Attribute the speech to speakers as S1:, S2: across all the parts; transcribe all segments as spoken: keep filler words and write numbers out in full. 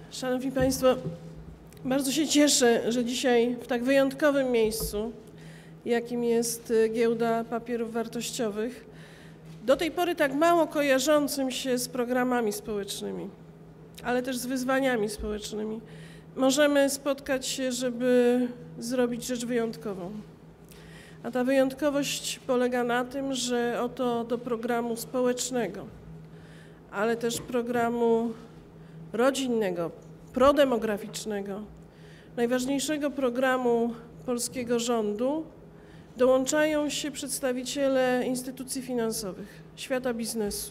S1: Szanowni Państwo, bardzo się cieszę, że dzisiaj w tak wyjątkowym miejscu, jakim jest Giełda Papierów Wartościowych, do tej pory tak mało kojarzącym się z programami społecznymi, ale też z wyzwaniami społecznymi, możemy spotkać się, żeby zrobić rzecz wyjątkową. A ta wyjątkowość polega na tym, że oto do programu społecznego, ale też programu rodzinnego, prodemograficznego, najważniejszego programu polskiego rządu, dołączają się przedstawiciele instytucji finansowych, świata biznesu.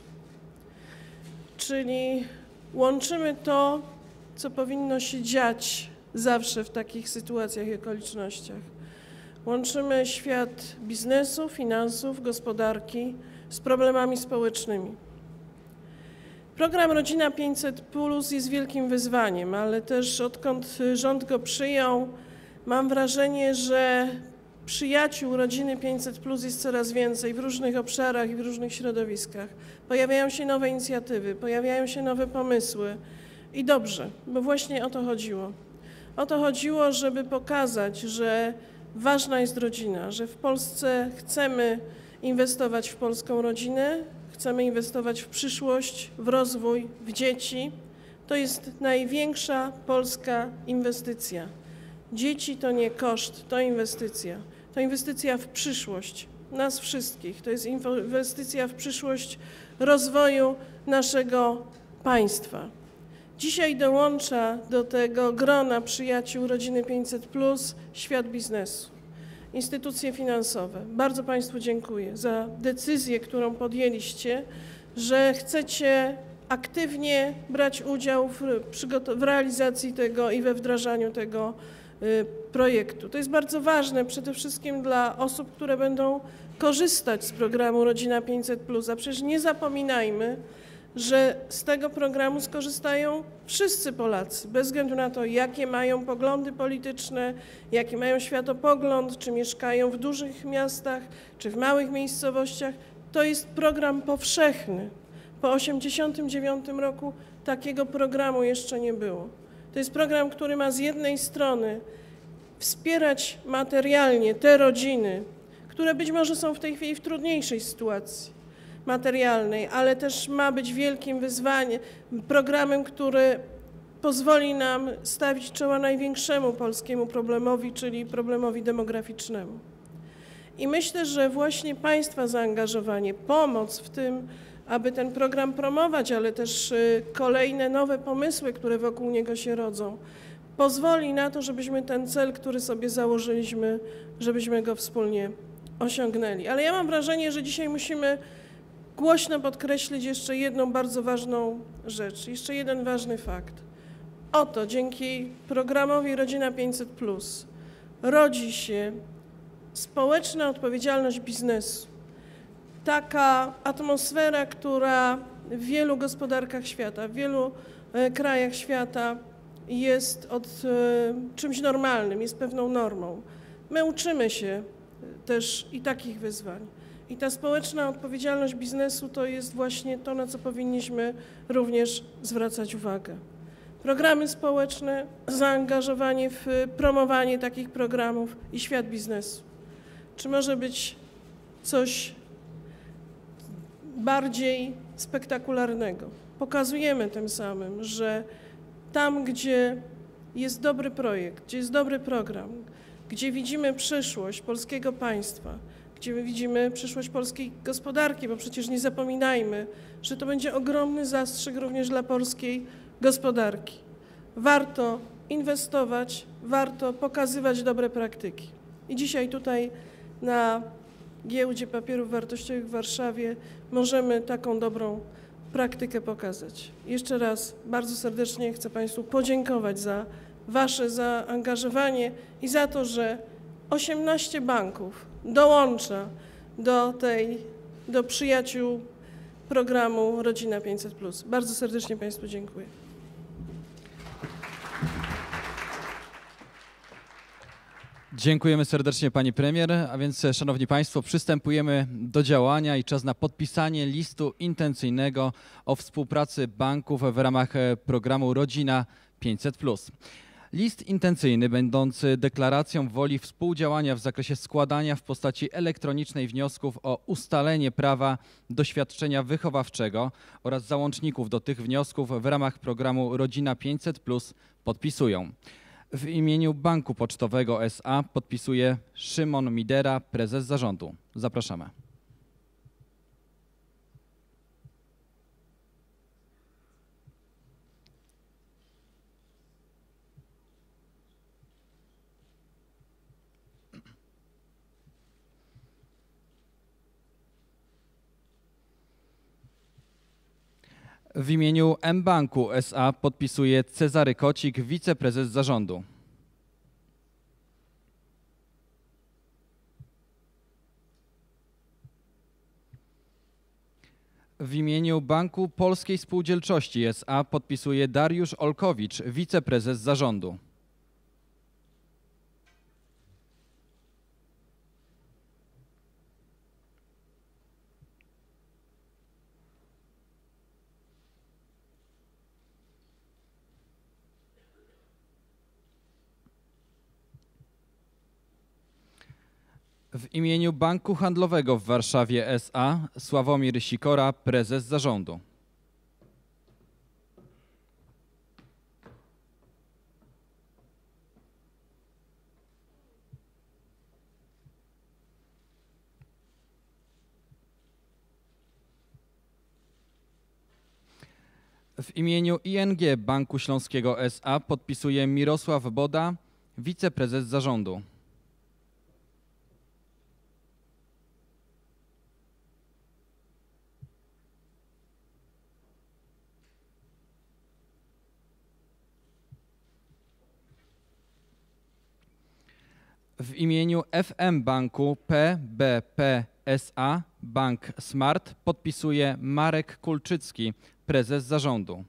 S1: Czyli łączymy to, co powinno się dziać zawsze w takich sytuacjach i okolicznościach. Łączymy świat biznesu, finansów, gospodarki z problemami społecznymi. Program Rodzina pięćset plus jest wielkim wyzwaniem, ale też odkąd rząd go przyjął, mam wrażenie, że przyjaciół Rodziny pięćset plus jest coraz więcej w różnych obszarach i w różnych środowiskach. Pojawiają się nowe inicjatywy, pojawiają się nowe pomysły i dobrze, bo właśnie o to chodziło. O to chodziło, żeby pokazać, że ważna jest rodzina, że w Polsce chcemy inwestować w polską rodzinę, chcemy inwestować w przyszłość, w rozwój, w dzieci. To jest największa polska inwestycja. Dzieci to nie koszt, to inwestycja. To inwestycja w przyszłość nas wszystkich. To jest inwestycja w przyszłość rozwoju naszego państwa. Dzisiaj dołącza do tego grona przyjaciół Rodziny pięćset plus świat biznesu, instytucje finansowe. Bardzo Państwu dziękuję za decyzję, którą podjęliście, że chcecie aktywnie brać udział w, w realizacji tego i we wdrażaniu tego y, projektu. To jest bardzo ważne przede wszystkim dla osób, które będą korzystać z programu Rodzina pięćset plus, a przecież nie zapominajmy, że z tego programu skorzystają wszyscy Polacy, bez względu na to, jakie mają poglądy polityczne, jaki mają światopogląd, czy mieszkają w dużych miastach, czy w małych miejscowościach. To jest program powszechny. Po tysiąc dziewięćset osiemdziesiątym dziewiątym roku takiego programu jeszcze nie było. To jest program, który ma z jednej strony wspierać materialnie te rodziny, które być może są w tej chwili w trudniejszej sytuacji materialnej, ale też ma być wielkim wyzwaniem, programem, który pozwoli nam stawić czoła największemu polskiemu problemowi, czyli problemowi demograficznemu. I myślę, że właśnie Państwa zaangażowanie, pomoc w tym, aby ten program promować, ale też kolejne nowe pomysły, które wokół niego się rodzą, pozwoli na to, żebyśmy ten cel, który sobie założyliśmy, żebyśmy go wspólnie osiągnęli. Ale ja mam wrażenie, że dzisiaj musimy głośno podkreślić jeszcze jedną bardzo ważną rzecz, jeszcze jeden ważny fakt. Oto dzięki programowi Rodzina pięćset plus rodzi się społeczna odpowiedzialność biznesu. Taka atmosfera, która w wielu gospodarkach świata, w wielu krajach świata jest od, czymś normalnym, jest pewną normą. My uczymy się też i takich wyzwań. I ta społeczna odpowiedzialność biznesu to jest właśnie to, na co powinniśmy również zwracać uwagę. Programy społeczne, zaangażowanie w promowanie takich programów i świat biznesu. Czy może być coś bardziej spektakularnego? Pokazujemy tym samym, że tam, gdzie jest dobry projekt, gdzie jest dobry program, gdzie widzimy przyszłość polskiego państwa, gdzie my widzimy przyszłość polskiej gospodarki, bo przecież nie zapominajmy, że to będzie ogromny zastrzyk również dla polskiej gospodarki. Warto inwestować, warto pokazywać dobre praktyki. I dzisiaj tutaj na Giełdzie Papierów Wartościowych w Warszawie możemy taką dobrą praktykę pokazać. Jeszcze raz bardzo serdecznie chcę Państwu podziękować za Wasze zaangażowanie i za to, że osiemnaście banków dołącza do tej, do przyjaciół programu Rodzina pięćset plus. Bardzo serdecznie Państwu dziękuję.
S2: Dziękujemy serdecznie pani premier, a więc szanowni państwo, przystępujemy do działania i czas na podpisanie listu intencyjnego o współpracy banków w ramach programu Rodzina pięćset plus. List intencyjny będący deklaracją woli współdziałania w zakresie składania w postaci elektronicznej wniosków o ustalenie prawa do świadczenia wychowawczego oraz załączników do tych wniosków w ramach programu Rodzina pięćset plus podpisują: w imieniu Banku Pocztowego S A podpisuje Szymon Midera, prezes zarządu. Zapraszamy. W imieniu mBanku S A podpisuje Cezary Kocik, wiceprezes zarządu. W imieniu Banku Polskiej Spółdzielczości S A podpisuje Dariusz Olkowicz, wiceprezes zarządu. W imieniu Banku Handlowego w Warszawie S A Sławomir Sikora, prezes zarządu. W imieniu I N G Banku Śląskiego S A podpisuje Mirosław Boda, wiceprezes zarządu. W imieniu F M Banku P B P S A Bank Smart podpisuje Marek Kulczycki, prezes zarządu.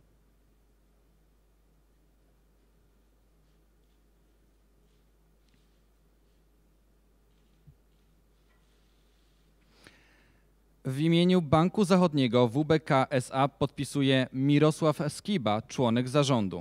S2: W imieniu Banku Zachodniego W B K S A podpisuje Mirosław Skiba, członek zarządu.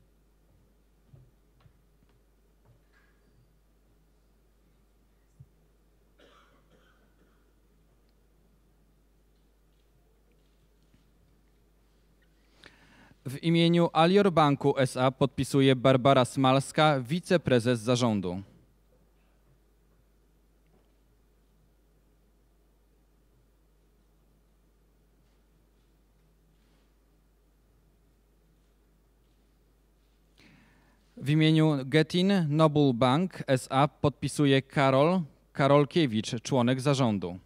S2: W imieniu Alior Banku S A podpisuje Barbara Smalska, wiceprezes zarządu. W imieniu Getin Noble Bank S A podpisuje Karol Karolkiewicz, członek zarządu.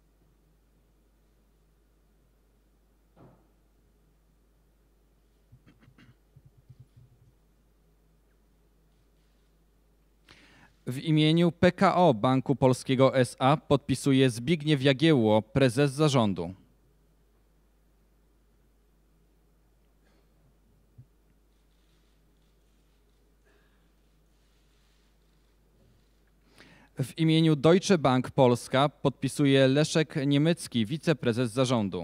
S2: W imieniu P K O Banku Polskiego S A podpisuje Zbigniew Jagiełło, prezes zarządu. W imieniu Deutsche Bank Polska podpisuje Leszek Niemycki, wiceprezes zarządu.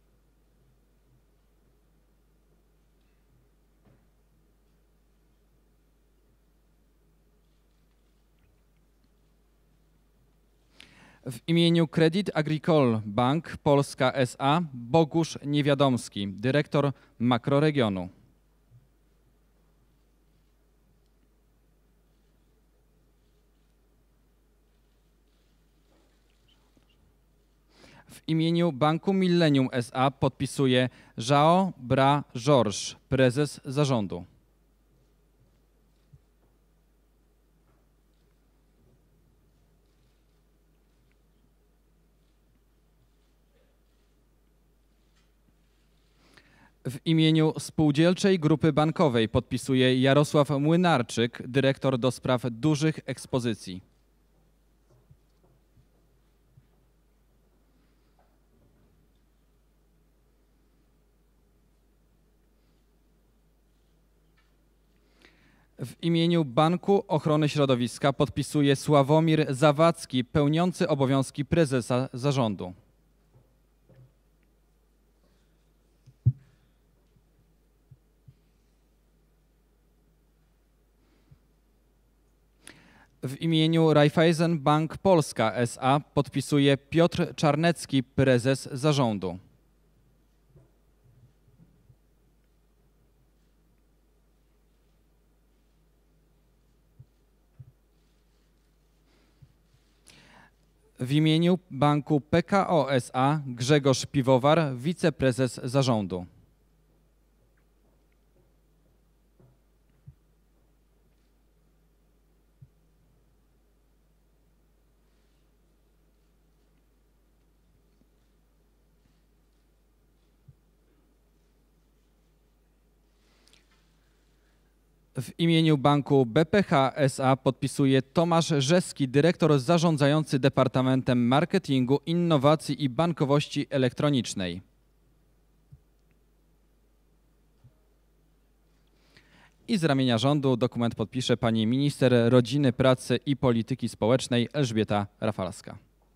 S2: W imieniu Credit Agricole Bank Polska S A Bogusz Niewiadomski, dyrektor makroregionu. W imieniu Banku Millennium S A podpisuje João Bra Jorge, prezes zarządu. W imieniu Spółdzielczej Grupy Bankowej podpisuje Jarosław Młynarczyk, dyrektor do spraw dużych ekspozycji. W imieniu Banku Ochrony Środowiska podpisuje Sławomir Zawadzki, pełniący obowiązki prezesa zarządu. W imieniu Raiffeisen Bank Polska S A podpisuje Piotr Czarnecki, prezes zarządu. W imieniu Banku P K O S A Grzegorz Piwowar, wiceprezes zarządu. W imieniu Banku B P H S A podpisuje Tomasz Rzeski, dyrektor zarządzający Departamentem Marketingu, Innowacji i Bankowości Elektronicznej. I z ramienia rządu dokument podpisze pani minister rodziny, pracy i polityki społecznej Elżbieta Rafalska.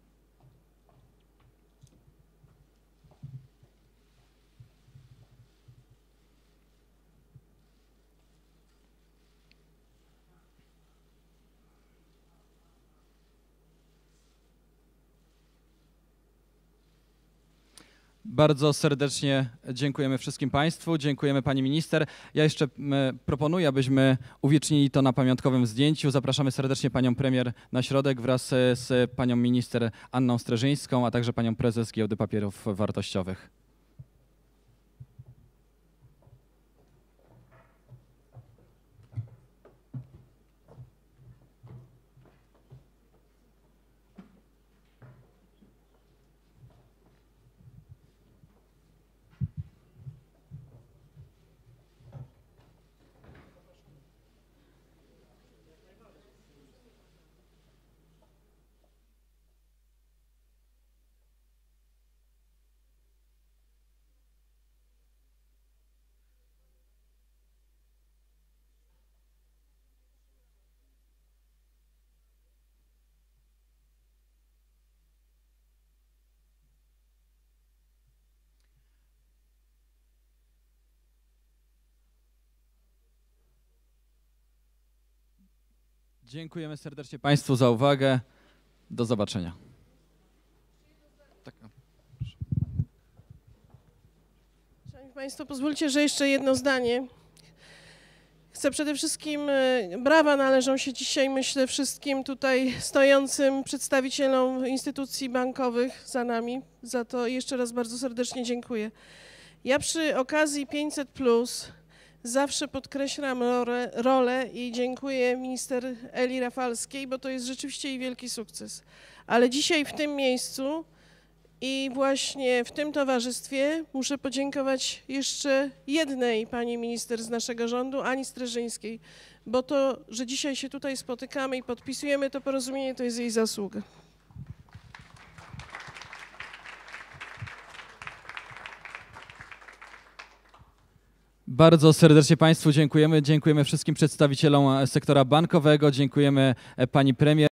S2: Bardzo serdecznie dziękujemy wszystkim państwu, dziękujemy pani minister. Ja jeszcze proponuję, abyśmy uwiecznili to na pamiątkowym zdjęciu. Zapraszamy serdecznie panią premier na środek wraz z panią minister Anną Streżyńską, a także panią prezes Giełdy Papierów Wartościowych. Dziękujemy serdecznie państwu za uwagę. Do zobaczenia. Tak.
S1: Szanowni państwo, pozwólcie, że jeszcze jedno zdanie. Chcę przede wszystkim, brawa należą się dzisiaj, myślę, wszystkim tutaj stojącym przedstawicielom instytucji bankowych za nami. Za to jeszcze raz bardzo serdecznie dziękuję. Ja przy okazji pięćset plus zawsze podkreślam rolę, rolę i dziękuję minister Eli Rafalskiej, bo to jest rzeczywiście jej wielki sukces. Ale dzisiaj w tym miejscu i właśnie w tym towarzystwie muszę podziękować jeszcze jednej pani minister z naszego rządu, Ani Streżyńskiej, bo to, że dzisiaj się tutaj spotykamy i podpisujemy to porozumienie, to jest jej zasługa.
S2: Bardzo serdecznie państwu dziękujemy. Dziękujemy wszystkim przedstawicielom sektora bankowego. Dziękujemy pani premier.